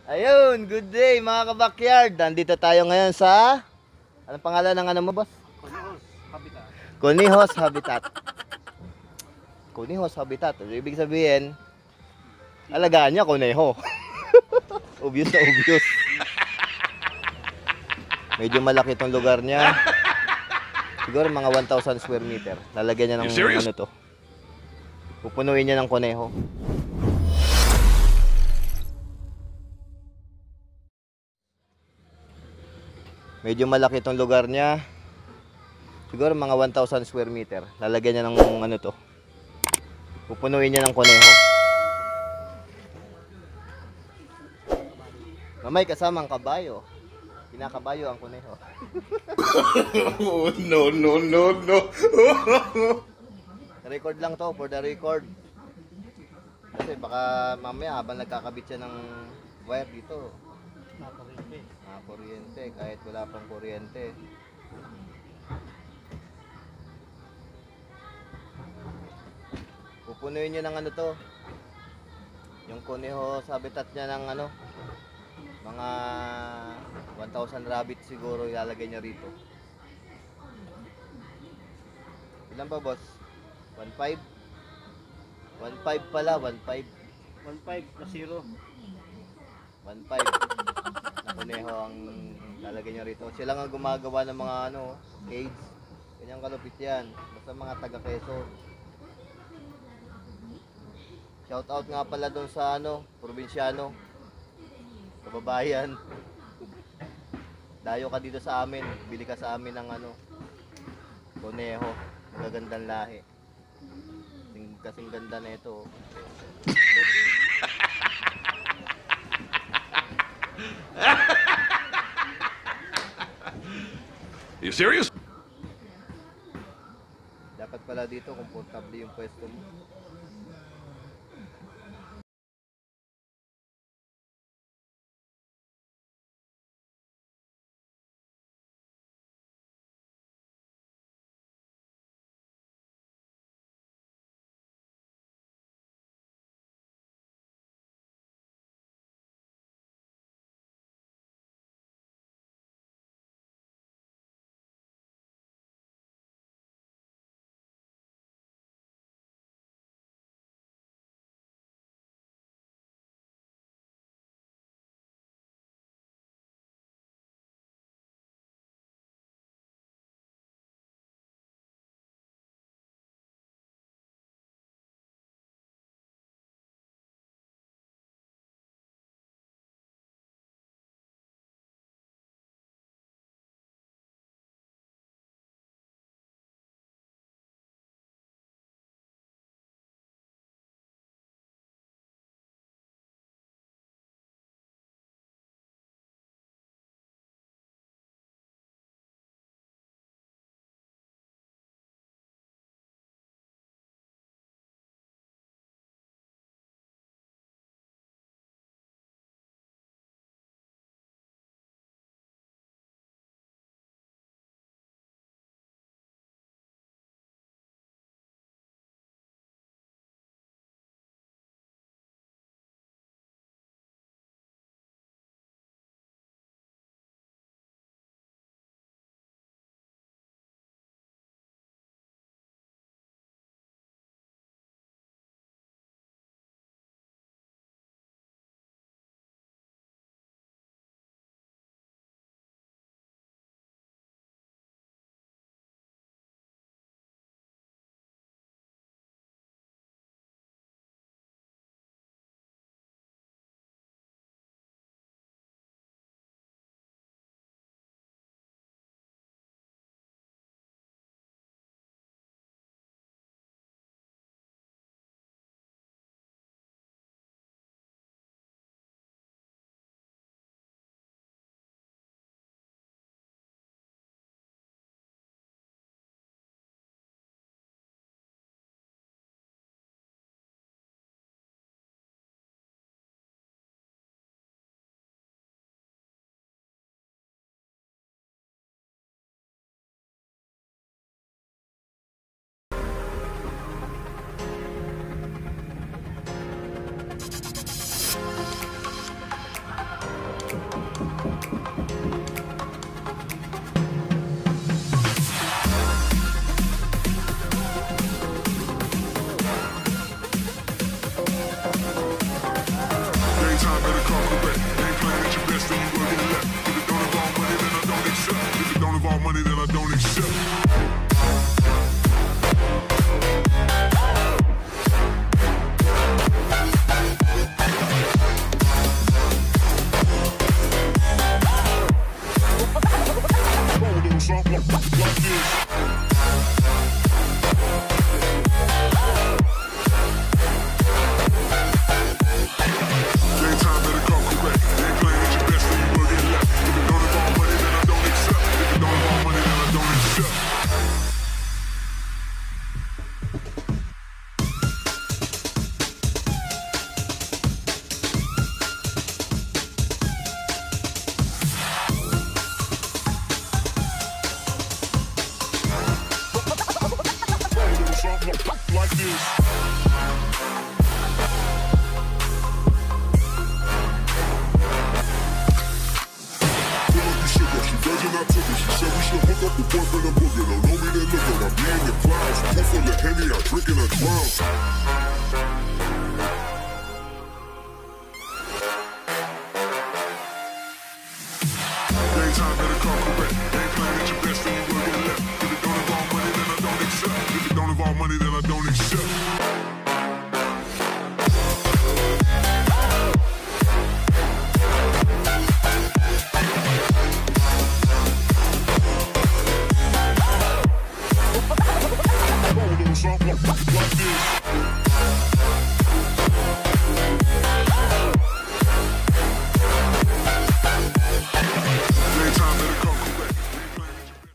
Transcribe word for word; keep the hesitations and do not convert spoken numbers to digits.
Ayun, good day mga kabakyard. Nandito tayo ngayon sa... Anong pangalan ng ano mo, boss? Conejos Habitat. Conejos Habitat. Conejos Habitat. Ibig sabihin, alagaan niya kuneho. Obvious na obvious. Medyo malaki itong lugar niya. Siguro mga one thousand square meter. Lalagyan niya ng ano to. Pupunuin niya ng kuneho. Medyo malaki itong lugar niya. Siguro mga one thousand square meter. Lalagyan niya ng ano to. Pupunuin niya ng kuneho. Mamay kasamang kabayo. Kinakabayo ang kuneho. Oh, no, no, no, no. Record lang to, for the record. Kasi baka mamaya habang nagkakabit siya ng wire dito, Napakuryente. ah, kuryente, kahit wala pang kuryente. Pupunuin nyo ng ano to. Yung kuneho sa habitat niya ng ano, mga one thousand rabbit siguro ilalagay niya rito. Ilan ba, boss? one five? one five pala, one five. one five na zero. one five na kuneho ang lalagay niya rito. Sila nga gumagawa ng mga ano, cage. Kanyang kalupit yan. Basta mga taga Quezon. Shout out nga pala doon sa ano, probinsyano. Kababayan. Dayo ka dito sa amin, bili ka sa amin ng ano, kuneho, magagandang lahi. Kasing, kasing ganda na ito. You serious? Dapat pala dito, komportable yung pwesto mo. Daytime better come correct. Ain't playing at your best, then you will get left. If it don't involve money, then I don't accept. If it don't involve money, then I don't accept. Roll a little something like this. Daytime better come correct. Ain't playing at your best, then you will get left. If it don't involve money, then I don't accept. If it don't involve money, then I don't accept. Roll a little something like this. Feel like you should go. She virgin, I took her. She said we should hook up with boyfriend and booger. Don't know me, then look up. I be in the clouds. Pull full of Henny, I drink in a clown. Daytime better come correct. Ain't playing at your best, then you will get left. If it don't involve money, then I don't accept. If it don't involve money, then I don't accept.